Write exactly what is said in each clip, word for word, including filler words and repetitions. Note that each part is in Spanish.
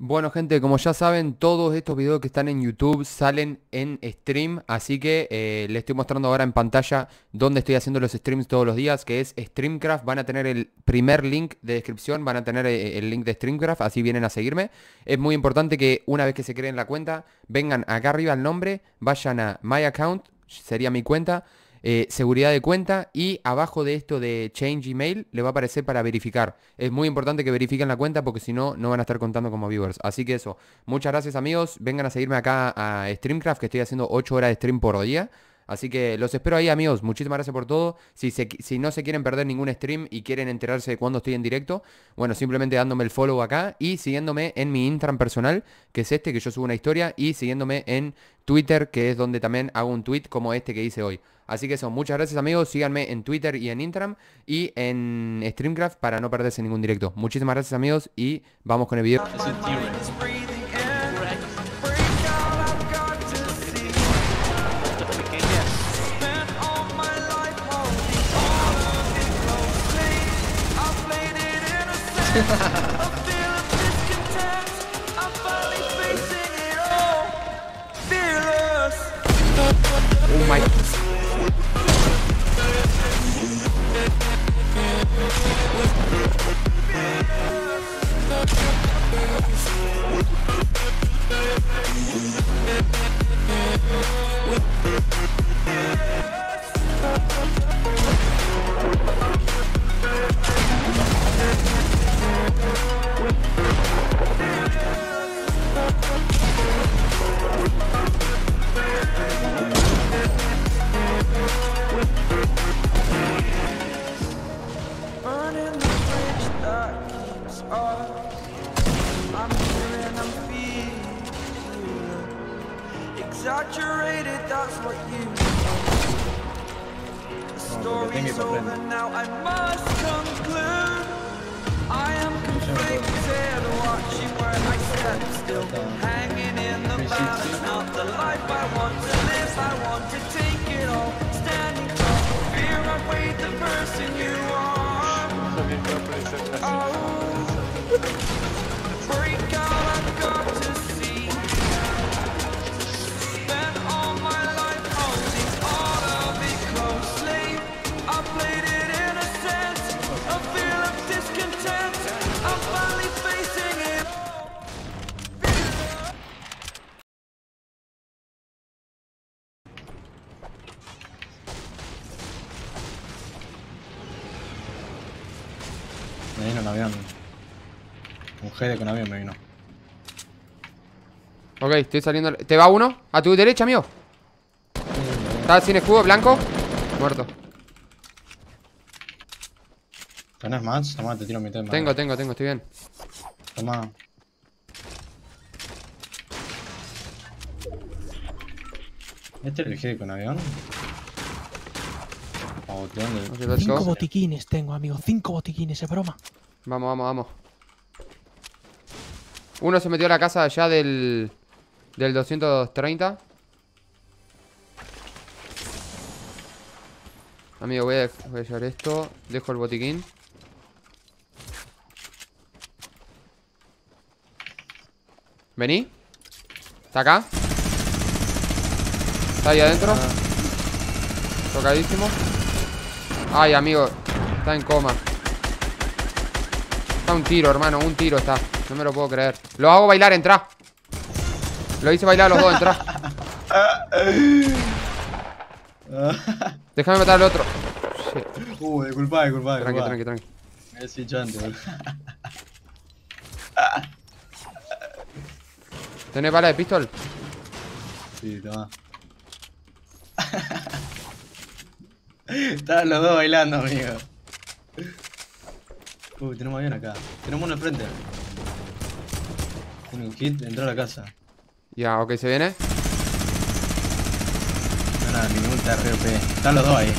Bueno, gente, como ya saben, todos estos videos que están en YouTube salen en stream, así que eh, les estoy mostrando ahora en pantalla dónde estoy haciendo los streams todos los días, que es Streamcraft. Van a tener el primer link de descripción, van a tener eh, el link de Streamcraft, así vienen a seguirme. Es muy importante que una vez que se creen la cuenta, vengan acá arriba al nombre, vayan a My Account, sería mi cuenta. Eh, seguridad de cuenta, y abajo de esto de Change Email le va a aparecer para verificar. Es muy importante que verifiquen la cuenta porque si no, no van a estar contando como viewers. Así que eso, muchas gracias amigos, vengan a seguirme acá a Streamcraft, que estoy haciendo ocho horas de stream por día. Así que los espero ahí amigos, muchísimas gracias por todo. Si, se, si no se quieren perder ningún stream y quieren enterarse de cuándo estoy en directo, bueno, simplemente dándome el follow acá y siguiéndome en mi Instagram personal, que es este, que yo subo una historia, y siguiéndome en Twitter, que es donde también hago un tweet como este que hice hoy. Así que eso, muchas gracias amigos, síganme en Twitter y en Instagram y en Streamcraft para no perderse ningún directo. Muchísimas gracias amigos y vamos con el video. Es un T-Rex. Oh my. Exaggerated, that's what you The story's over now, I must conclude I am conflicted, watching where I step still Hanging in the balance, not the life I want to live I want to take it all, standing tall Fear I weighed the person you are Oh, break out, I've got to see Me vino un avión. Un G D con avión me vino. Ok, estoy saliendo. ¿Te va uno? A tu derecha, amigo. Está sin escudo, blanco. Muerto. ¿Tenés más? Tomá, te tiro mi tema. Tengo, tengo, tengo, estoy bien. Tomá. ¿Este es el G D con avión? Oh, ¿de dónde? Ok, let's Cinco go. botiquines tengo, amigo. Cinco botiquines, es broma. Vamos, vamos, vamos. Uno se metió a la casa allá del Del doscientos treinta. Amigo, voy a, voy a llevar esto. Dejo el botiquín. Vení. Está acá. Está ahí adentro. Tocadísimo. Ay, amigo. Está en coma. Está un tiro, hermano. Un tiro está. No me lo puedo creer. Lo hago bailar, entra. Lo hice bailar a los dos, entra. Déjame matar al otro. Shit. Uh, disculpa, disculpa, Tranqui, disculpa. tranqui, tranqui. Me he dicho antes, boludo. ¿Tenés bala de pistol? Sí, toma. Estaban los dos bailando, amigo. Uy, tenemos avión acá. Tenemos uno enfrente. Tiene un kit, entró a la casa. Ya, ok, se viene. No, nada, ningún T R P. Están los dos ahí.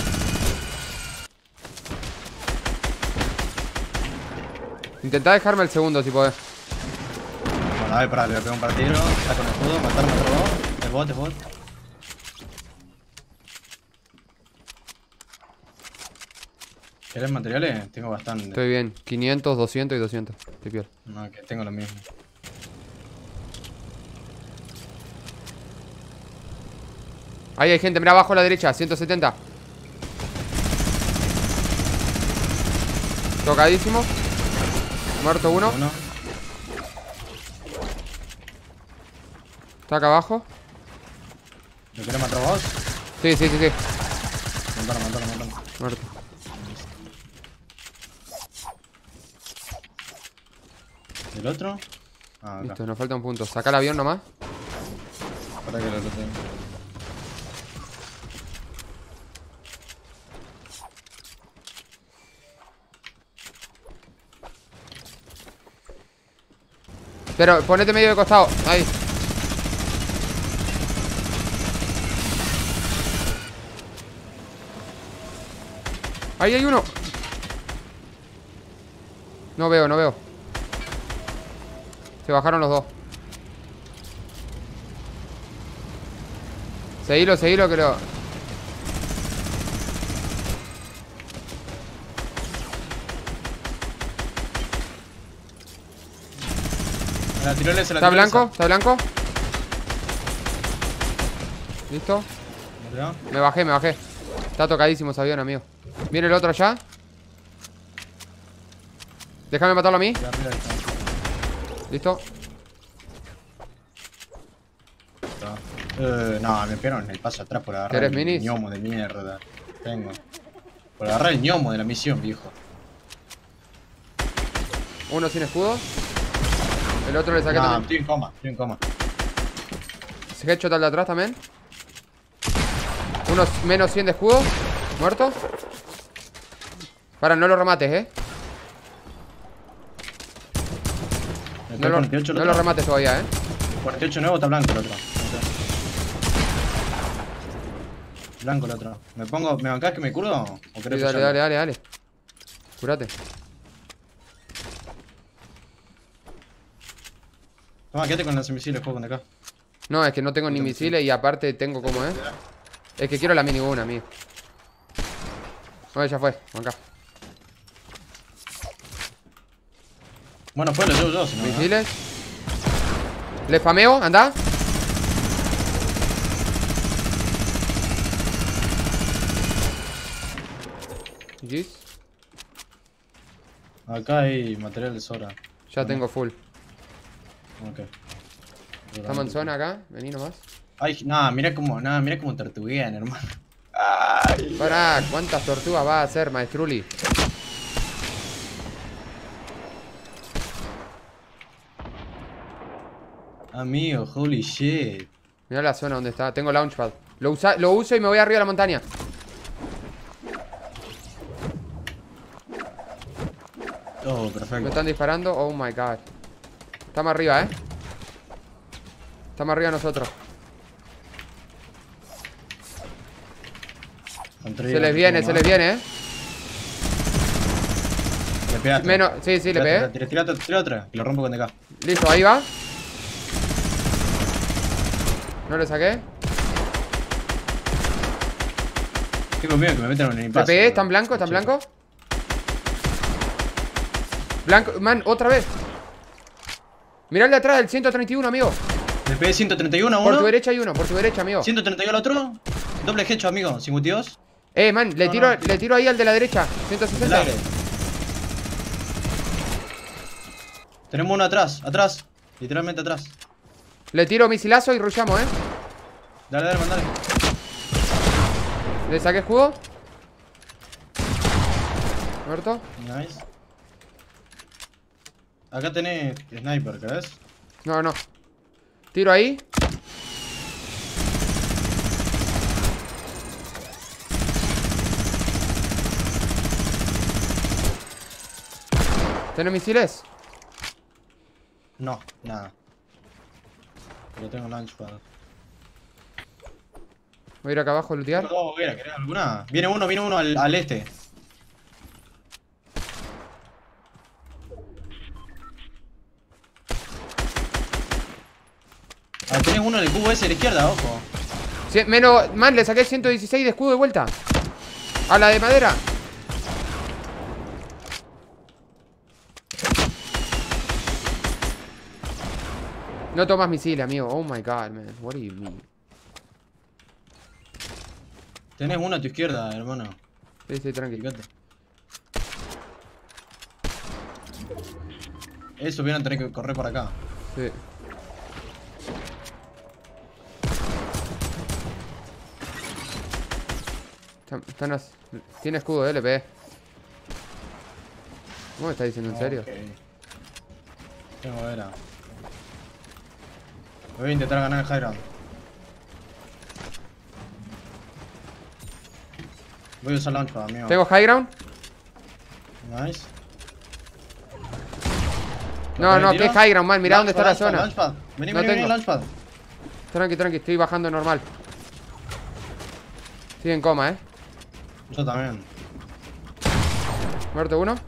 Intentá dejarme el segundo si podés. Bueno, a ver, pará, le voy a pegar un partido. Está con el escudo, matarme a otro dos. Es bot, es bot. ¿Querés materiales? Tengo bastante. Estoy bien. quinientos, doscientos y doscientos. Estoy peor. No, que tengo lo mismo. Ahí hay gente, mira abajo a la derecha, ciento setenta. Tocadísimo. Muerto uno. Uno. Está acá abajo. ¿Lo querés matar vos? Sí, sí, sí, sí. Matalo, matalo, matalo. Muerto. ¿El otro? Ah, acá. Listo, nos falta un punto. Saca el avión nomás. Para que lo tenga. Pero ponete medio de costado. Ahí. Ahí hay uno. No veo, no veo. Se bajaron los dos. Seguilo, seguilo que lo... Se la tiró ese, se la ¿Está tiró blanco? esa. ¿Está blanco? ¿Listo? ¿Me tiró? Me bajé, me bajé. Está tocadísimo ese avión, amigo. ¿Viene el otro allá? Déjame matarlo a mí. Ya, arriba está. ¿Listo? Está. Eh, no, me pegaron en el paso atrás por agarrar ¿Querés el minis? ñomo de mierda. Tengo. Por agarrar el ñomo de la misión, viejo. Uno sin escudo. El otro le saqué No, también. estoy en coma, estoy en coma. Ese headshot al de atrás también. Unos menos cien de escudo. Muerto. Para, no lo remates, eh. ¿Me No lo, cuarenta y ocho el no otro? lo remates todavía, eh. cuarenta y ocho nuevo, está blanco el otro. Blanco el otro. ¿Me pongo, me bancás que me curo o Sí, querés dale, pullarlo? dale, dale, dale. Curate. Toma, quédate con los misiles, juego de acá. No, es que no tengo ni misiles y aparte tengo como, eh. Es que quiero la mini una, amigo. No, ya fue, acá. Bueno, pues lo llevo yo, si no. ¿no? Misiles. Le spameo, anda. Gis. Acá hay material de sobra. Ya tengo full. Ok. Estamos en zona acá, vení nomás. Ay, nada, mira como, nada, mira como tortuguean, hermano. Ay, Pará, ¿cuántas tortugas va a hacer, maestruli? amigo, holy shit. Mirá la zona donde está, tengo launchpad. Lo, usa, lo uso y me voy arriba de la montaña. Oh, Me perfecto. están disparando, oh my god. Estamos arriba, eh. Estamos arriba nosotros. Se les viene, se les viene, eh. Le pegaste. Menos, sí, sí, le pegué. Tira, tira, tira, tira otra, que lo rompo con D K. Listo, ahí va. No le saqué. Tengo miedo que me metan en el Le impasse. pegué, ¿están blancos? ¿Están blancos? Blanco, man, otra vez. Mirá el de atrás del ciento treinta y uno, amigo. Le pegué ciento treinta y uno a Por uno. tu derecha hay uno, por tu derecha, amigo. ciento treinta y uno al otro. Doble hecho, amigo. cincuenta y dos. Eh, man, le No, tiro, no. le tiro ahí al de la derecha. ciento Del sesenta. aire. Tenemos uno atrás, atrás. Literalmente atrás. Le tiro misilazo y rushamos, eh. Dale, dale, mandale. Le saqué escudo. Muerto. Nice. Acá tenés sniper, ¿querés? No, no. Tiro ahí. ¿Tenés misiles? No, nada. Pero tengo launchpad. Voy a ir acá abajo a lootear. Tengo dos hogueras, ¿querés alguna? Viene uno, viene uno al, al este. Ah, tenés uno en el cubo ese a la izquierda, ojo. Cien- menos, man, le saqué ciento dieciséis de escudo de vuelta. A la de madera. No tomas misiles, amigo. Oh my god, man. What do you mean? Tenés uno a tu izquierda, hermano. Sí, sí, tranquilo. Fíjate. Eso vienen a tener que correr por acá. Sí. Están, están as- Tiene escudo L P. ¿Cómo me estás diciendo en serio? Ok. Tengo era. Voy a intentar ganar el high ground. Voy a usar launchpad, amigo. ¿Tengo high ground? Nice. No, no, ¿qué high ground, man? Mirá dónde está la Launchpad, zona. Launchpad. Vení, No vení, vení, tengo. launchpad. Tranqui, tranqui, estoy bajando normal. Estoy en coma, eh. Yo también. Muerto uno.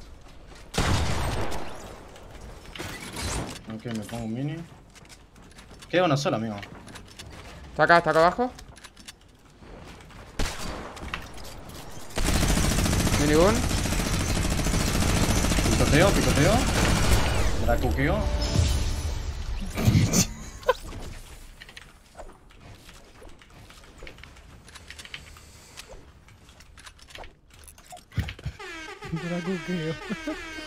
Ok, me pongo un mini. Queda uno solo, amigo. Está acá, está acá abajo. Minigun. Picoteo, picoteo. Dracuqueo. Dracuqueo.